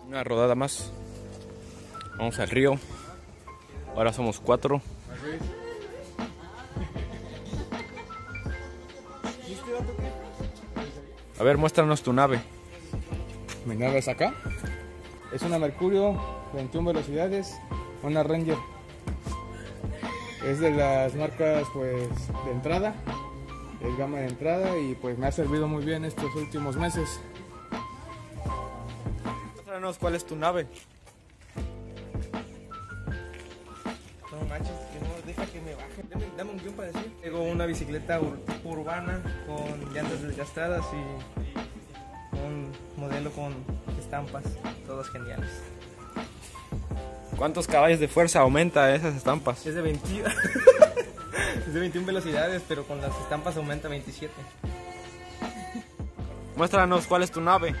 Una rodada más. Vamos al río. Ahora somos 4. A ver, muéstranos tu nave. Mi nave es acá. Es una Mercurio, 21 velocidades, una Ranger. Es de las marcas pues de entrada. Es gama de entrada y pues me ha servido muy bien estos últimos meses. Muéstranos cuál es tu nave. No manches, que no, deja que me baje. Dame un guión para decir. Tengo una bicicleta urbana con llantas desgastadas y un modelo con estampas, todas geniales. ¿Cuántos caballos de fuerza aumenta esas estampas? Es de 20, es de 21 velocidades, pero con las estampas aumenta 27. Muéstranos cuál es tu nave.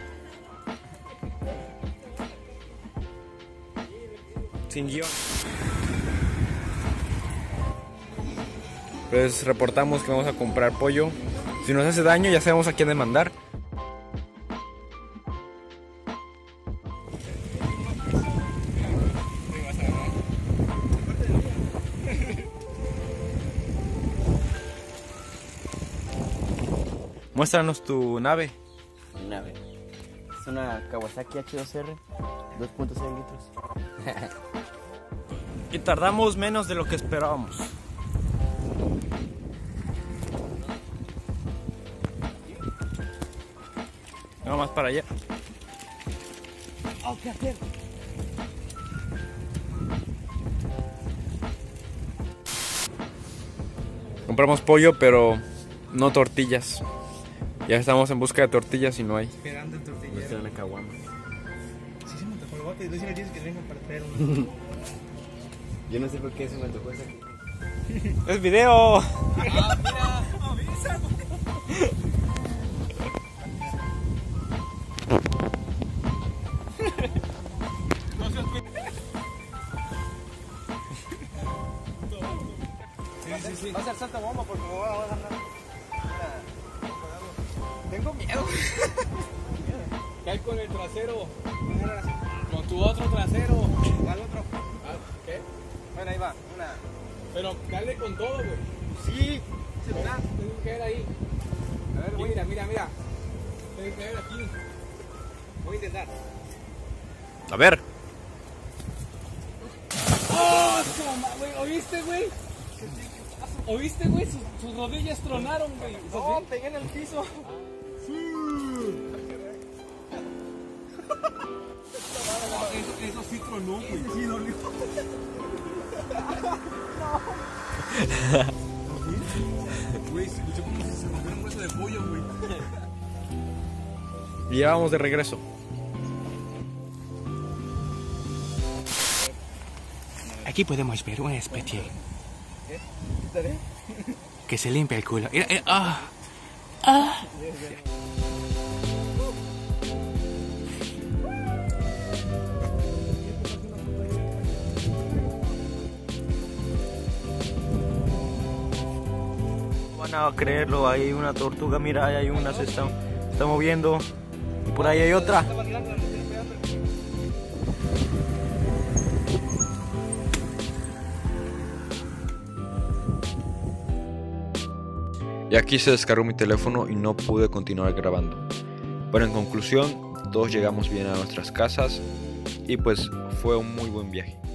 Sin guión. Pues reportamos que vamos a comprar pollo. Si nos hace daño ya sabemos a quién demandar. Muéstranos tu nave. Nave. Es una Kawasaki H2R 2.6 litros. Y tardamos menos de lo que esperábamos. Vamos más para allá. Compramos pollo, pero no tortillas. Ya estamos en busca de tortillas y no hay. Esperando el No tortillero. está una caguama. Sí, se me antojó. Le voy a decir a Jess que venga para traer uno. Yo no sé por qué se me antojó esa. ¡Es video! Sí. Va a ser salta bomba porque me voy a ganar. Tengo miedo. Cae con el trasero, con tu otro trasero. ¿Cuál otro? ¿Qué? Bueno, ahí va. Una. Pero dale con todo, güey. Sí, se me da. Tengo que caer ahí. A ver, Mira. Tengo que caer aquí. voy a intentar. A ver. ¡Oh, toma, güey! ¿Oíste, güey? ¿Oíste, güey? Sus rodillas tronaron, güey. No, pegué en el piso. Eso sí tronó, güey. Sí, dolió. Güey, se escuchó como si se rompiera un hueso de pollo, güey. Y ya vamos de regreso. Aquí podemos ver una especie ¿Estaré? que se limpia el culo. Mira, Van a creerlo, hay una tortuga, mira, ahí hay una, se está moviendo. Y por ahí hay otra. Y aquí se descargó mi teléfono y no pude continuar grabando. Pero en conclusión, todos llegamos bien a nuestras casas y pues fue un muy buen viaje.